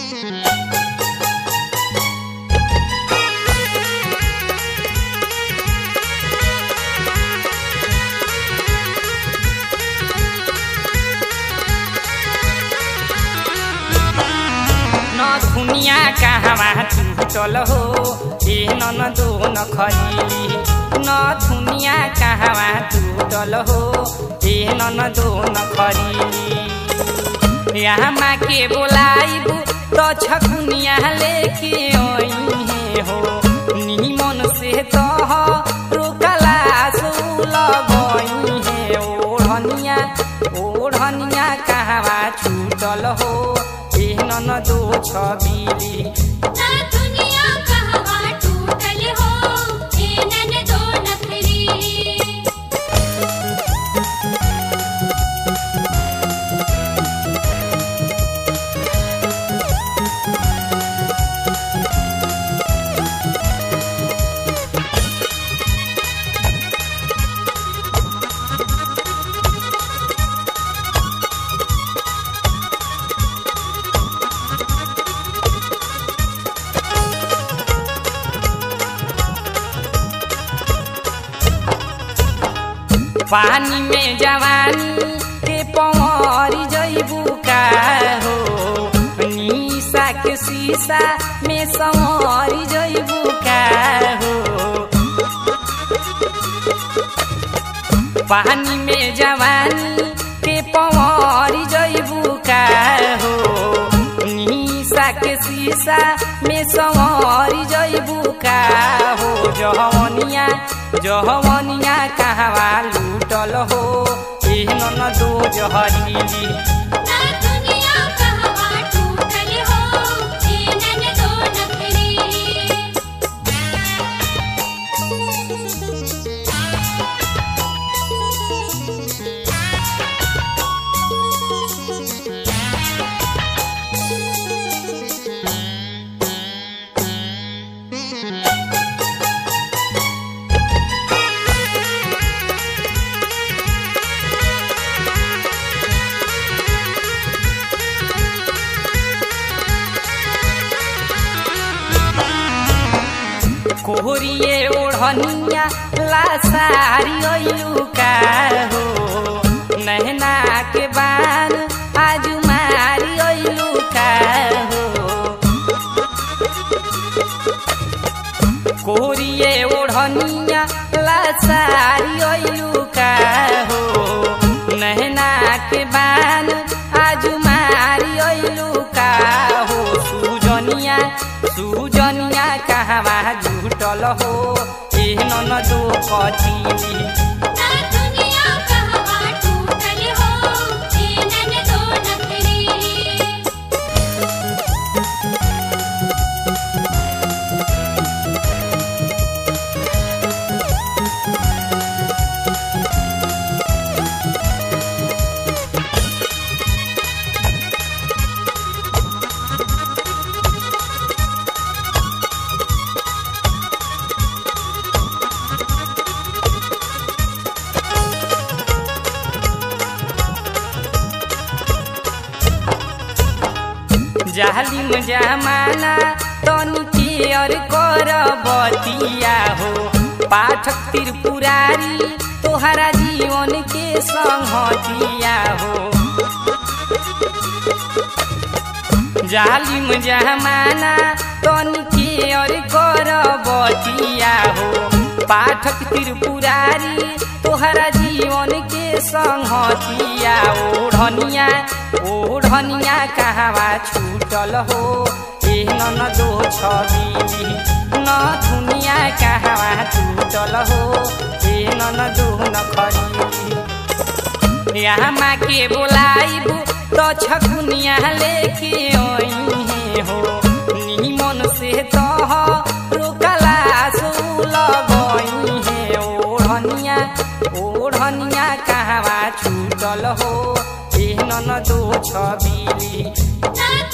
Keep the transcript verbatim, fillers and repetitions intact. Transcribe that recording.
दुनिया कहवा टूटल हो ए ननदो नखरी न दुनिया कहवा टूटल हो ए ननदो नखरी यहाँ माँ के बोलाइबू तो छकुनिया लेके आई हो निमन से तह रोकला लगई है ओढ़निया ओढ़निया कहवा छूटल हो ए ननदो छबीली ना दुनिया कहवा टूटल हो ए ननदो नखरी पानी में जवानी के पवरी जइबू का हो निशा के शीशा में संवरी जइबू का हो पानी में जवानी के पवरी जइबू का हो निशा के शीशा में संवरी जइबू का हो जवनिया जवनिया कहवा लूटल हो ए ननदो जहरीली ना दुनिया कहवा टूटल हो ए ननदो नखरी कोहरिए ओढ़निया लासारी अइलू का हो नहना के बान आज मारी अइलू का हो कोहरिए ओढ़निया लासारी अइलू का हो नहना के बान आज मारी अइलू का हो सुजनिया सुजनिया कहवा झूठल हो ए ननदो कटिली ना दुनिया कहवा टूटल हो ए ननदो नखरी जालिम जमाना तनिके और कर बतिया हो पाठक त्रिपुरारी तोहरा जीवन के संगतिया हो जालिम जमाना तनिके और कर बतिया हो पाठक त्रिपुरारी तोहरा जीवन के संगतिया ओढ़निया ओढ़निया कहवा छूटल हो ए ननदो छबीली न दुनिया कहवा छूटल हो ए ननदो नखरी यहाँ माँ के बोलाइबू तो छकुनिया लेके आई हो निमन से तह रोकला लगई है ओढ़निया ओढ़निया कहवा छूटल हो ए ननदो छबीली ना